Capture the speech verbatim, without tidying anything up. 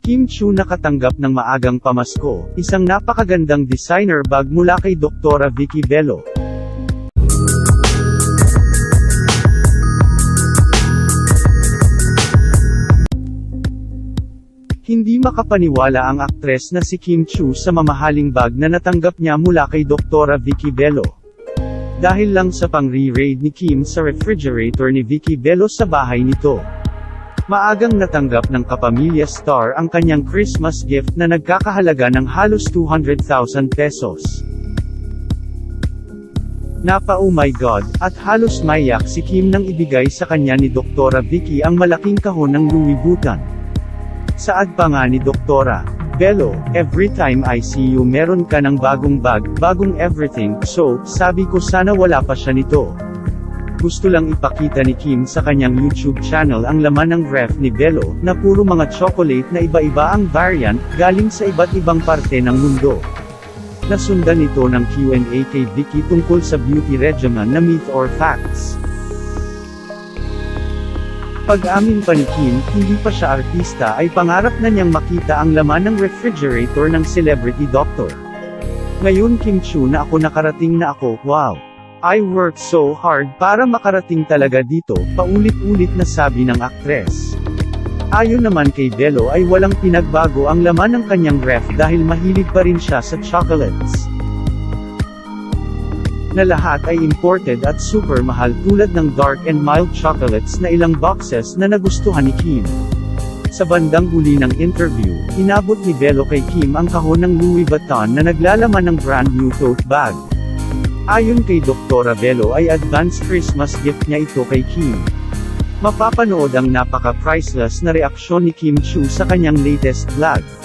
Kim Chiu nakatanggap ng maagang pamasko, isang napakagandang designer bag mula kay Dra Vicki Belo. Hindi makapaniwala ang aktres na si Kim Chiu sa mamahaling bag na natanggap niya mula kay Dra Vicki Belo. Dahil lang sa pang-re-raid ni Kim sa refrigerator ni Vicki Belo sa bahay nito. Maagang natanggap ng kapamilya star ang kanyang Christmas gift na nagkakahalaga ng halos two hundred thousand pesos. Napa oh my God, at halos maiyak si Kim nang ibigay sa kanya ni Dra Vicki ang malaking kahon ng Louis Vuitton. Saad pa nga ni Dra Belo, "Every time I see you meron ka ng bagong bag, bagong everything, so, sabi ko sana wala pa siya nito." Gusto lang ipakita ni Kim sa kanyang YouTube channel ang laman ng ref ni Belo, na puro mga chocolate na iba-iba ang variant, galing sa iba't ibang parte ng mundo. Nasundan ito ng Q and A kay Vicki tungkol sa beauty regimen na myth or facts. Pag-amin pa ni Kim, hindi pa siya artista ay pangarap na niyang makita ang laman ng refrigerator ng celebrity doctor. Ngayon Kim Chiu na ako nakarating na ako, wow! I worked so hard para makarating talaga dito, paulit-ulit na sabi ng aktres. Ayon naman kay Belo ay walang pinagbago ang laman ng kanyang ref dahil mahilig pa rin siya sa chocolates. Na lahat ay imported at super mahal tulad ng dark and mild chocolates na ilang boxes na nagustuhan ni Kim. Sa bandang huli ng interview, inabot ni Belo kay Kim ang kahon ng Louis Vuitton na naglalaman ng brand new tote bag. Ayon kay Dra Belo ay advanced Christmas gift niya ito kay Kim. Mapapanood ang napaka-priceless na reaksyon ni Kim Chiu sa kanyang latest vlog.